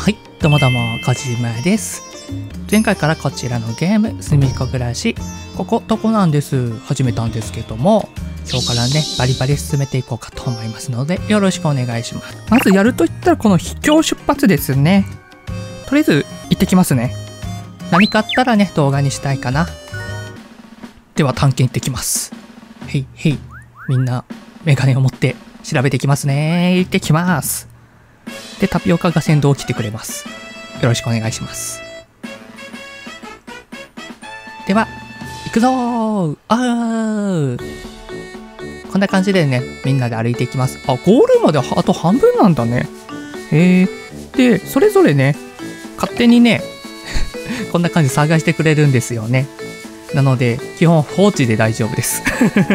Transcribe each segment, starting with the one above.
はい、どうもどうも、こじまです。前回からこちらのゲーム、すみっこ暮らし、ここどこなんです、始めたんですけども、今日からね、バリバリ進めていこうかと思いますので、よろしくお願いします。まずやるといったらこの秘境出発ですね。とりあえず行ってきますね。何かあったらね、動画にしたいかな。では探検行ってきます。へいへい、みんなメガネを持って調べてきますね。行ってきます。で、タピオカが先導を来てくれます。よろしくお願いします。では、行くぞー。こんな感じでね、みんなで歩いていきます。あ、ゴールまであと半分なんだね。で、それぞれね、勝手にね、こんな感じ探してくれるんですよね。なので、基本放置で大丈夫です。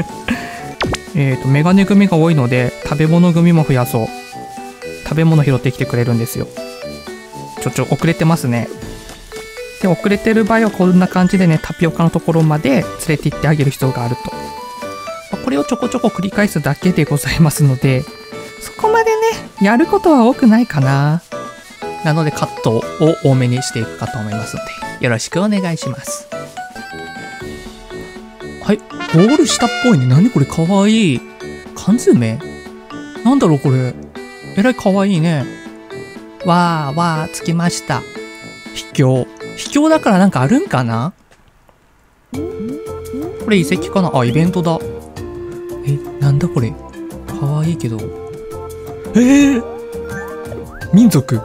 メガネ組が多いので、食べ物組も増やそう。食べ物拾ってきてくれるんですよ。遅れてますね。で、遅れてる場合はこんな感じでね、タピオカのところまで連れて行ってあげる必要があると。これをちょこちょこ繰り返すだけでございますので、そこまでね、やることは多くないかな。なのでカットを多めにしていくかと思いますので、よろしくお願いします。はい、ゴール下っぽいね。何これ、かわいい。缶詰なんだろうこれ。えらいかわいいね。わー、着きました。秘境だからなんかあるんかな。これ遺跡かな。あ、イベントだ。なんだこれ。かわいいけど。民族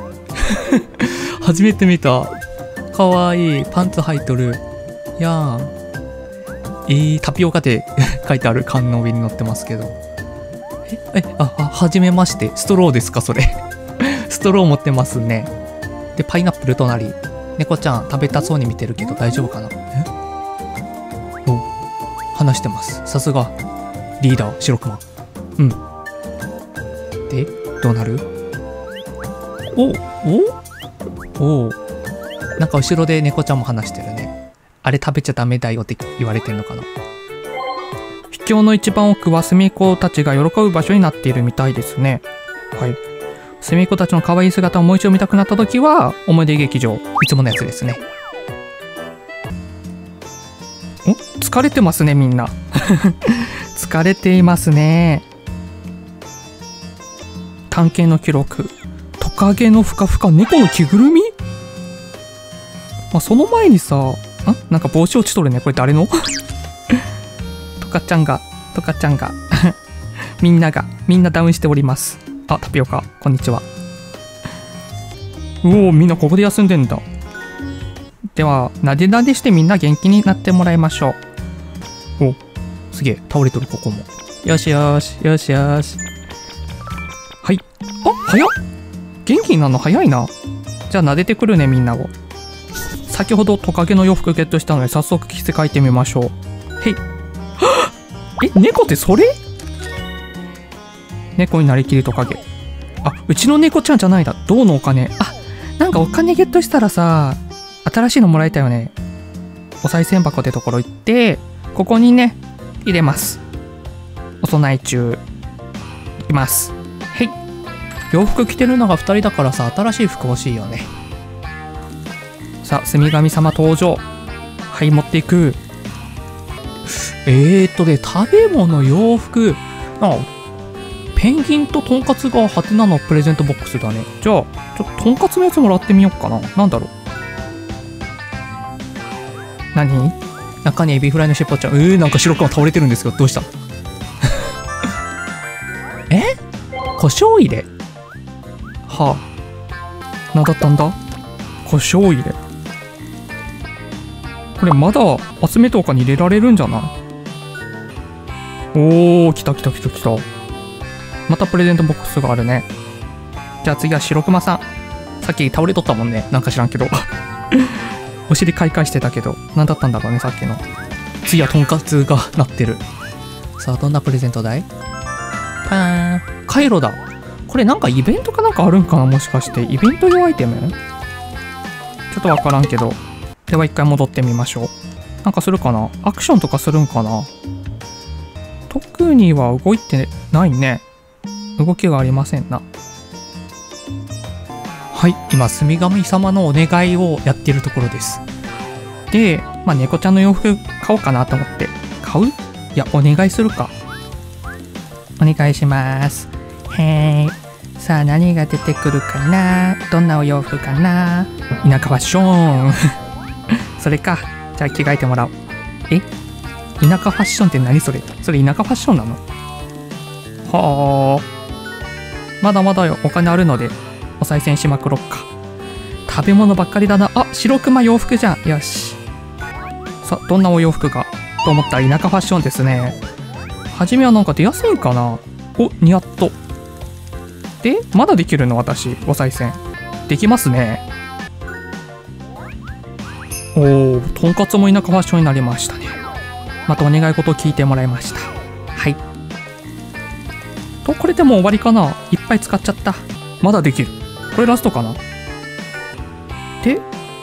初めて見た。かわいい。パンツ履いとる。やん。タピオカって書いてある缶の上に乗ってますけど。はじめまして。ストローですかそれ。ストロー持ってますね。で、パイナップル隣。猫ちゃん食べたそうに見てるけど大丈夫かな。話してます。さすが。リーダー、白熊。うん。で、どうなる？なんか後ろで猫ちゃんも話してるね。あれ食べちゃダメだよって言われてんのかな。秘境の一番奥はすみっこたちが喜ぶ場所になっているみたいですね。はい。すみっこたちの可愛い姿をもう一度見たくなった時は、思い出劇場、いつものやつですね。疲れてますね、みんな。疲れていますね。探検の記録。トカゲのふかふか、猫の着ぐるみ？その前にさ、なんか帽子落ちとるね。これ誰の？トカちゃんがみんなダウンしております。あ、タピオカ、こんにちは。みんなここで休んでんだ。では、なでなでしてみんな元気になってもらいましょう。すげえ、倒れとる、ここも。よし。はい。早っ！元気になるの早いな。じゃあ、なでてくるね、みんなを。先ほどトカゲの洋服ゲットしたので、早速着せ替えてみましょう。へい。猫ってそれ？猫になりきるトカゲ。うちの猫ちゃんじゃないだ。銅のお金。なんかお金ゲットしたらさ、新しいのもらえたよね。お賽銭箱ってところ行って、ここにね、入れます。お供え中。いきます。へい。洋服着てるのが2人だからさ、新しい服欲しいよね。さあ、住神様登場。はい、持っていく。食べ物、洋服。ペンギンとトンカツがハテナのプレゼントボックスだね。じゃあ、ちょっとトンカツのやつもらってみようかな。なんだろう。何？中にエビフライの尻尾ちゃん。なんか白熊倒れてるんですけど、どうしたの？胡椒入れ？なんだったんだ？胡椒入れ。これまだ集めておかに入れられるんじゃない？来た。またプレゼントボックスがあるね。じゃあ次は白熊さん。さっき倒れとったもんね。なんか知らんけど。お尻開会してたけど、何だったんだろうね、さっきの。次はとんかつがなってる。さあ、どんなプレゼントだい？パーン。カイロだ。これなんかイベントかなんかあるんかな、もしかして。イベント用アイテム？ちょっとわからんけど。では一回戻ってみましょう。なんかするかな？アクションとかするんかな？特には動いてないね。動きがありませんな。 はい、今、住神様のお願いをやっているところです。で、まあ、猫ちゃんの洋服買おうかなと思って。買う？いや、お願いするか。お願いします。さあ、何が出てくるかな？どんなお洋服かな？田舎ファッション。それか。じゃあ着替えてもらおう。田舎ファッションって何それ？それ田舎ファッションなの？はあ。まだまだよ。お金あるので、お賽銭しまくろっか。食べ物ばっかりだな。あ、白熊洋服じゃん。よし。さあ、どんなお洋服かと思ったら田舎ファッションですね。初めはなんか出やすいんかな。お、ニヤッと。で、まだできるの私、お賽銭。できますね。おー、とんかつも田舎ファッションになりましたね。またお願い事を聞いてもらいました。はい。と、これでもう終わりかな。いっぱい使っちゃった。まだできる。これラストかな。で、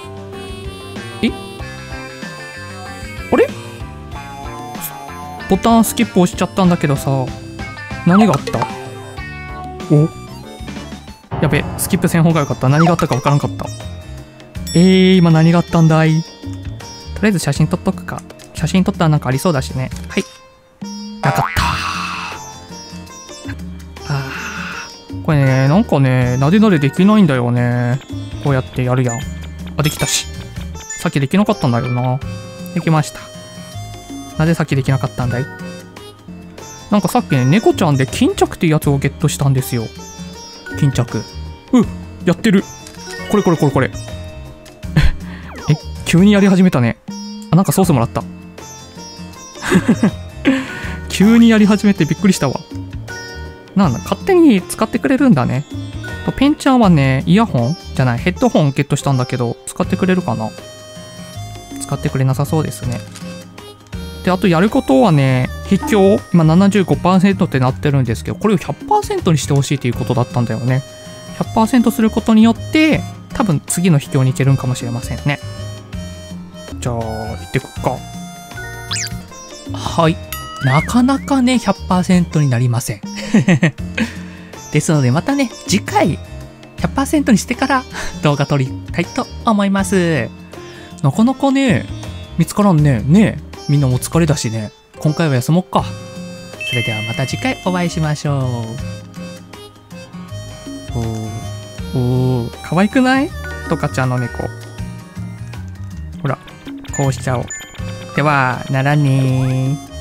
あれ？ボタンスキップ押しちゃったんだけどさ、何があった？お？やべ、スキップせん方がよかった。何があったかわからんかった。今何があったんだい？とりあえず写真撮っとくか。写真撮ったらなんかありそうだしね。はい。なかった。これね、なんかね、なでなでできないんだよね。こうやってやるやん。あ、できたし。さっきできなかったんだよな。できました。なぜさっきできなかったんだい？なんかさっきね、猫ちゃんで巾着っていうやつをゲットしたんですよ。巾着。やってる。これ。急にやり始めたね。あ、なんかソースもらった。急にやり始めてびっくりしたわ。なんだ、勝手に使ってくれるんだね。と、ペンちゃんはね、イヤホンじゃない、ヘッドホンゲットしたんだけど、使ってくれるかな？使ってくれなさそうですね。で、あとやることはね、筆記を今 75% ってなってるんですけど、これを 100% にしてほしいということだったんだよね。100% することによって、多分次の秘境に行けるんかもしれませんね。じゃあ、行ってくっか。はい。なかなかね、100% になりません。ですので、またね、次回、100% にしてから動画撮りたいと思います。なかなかね、見つからんね。みんなもお疲れだしね。今回は休もっか。それではまた次回お会いしましょう。可愛くない？トカちゃんの猫。ほら、こうしちゃおう。では、ならねー。